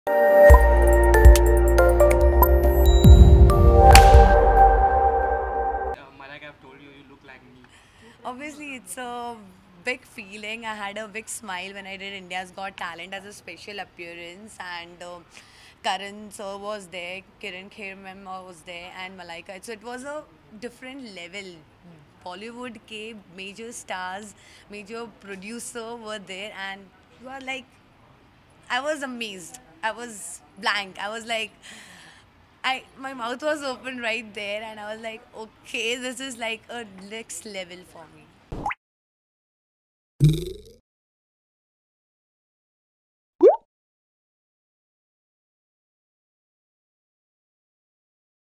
Malak, I've told you, you look like me. Obviously, it's a big feeling. I had a big smile when I did India's Got Talent as a special appearance, and Karan sir was there, Kiran Kher ma'am was there, and Malaika. So it was a different level. Bollywood ke major stars, major producer were there, and you are like, I was amazed. I was blank. I was like, my mouth was open right there, and I was like, okay, this is like a next level for me.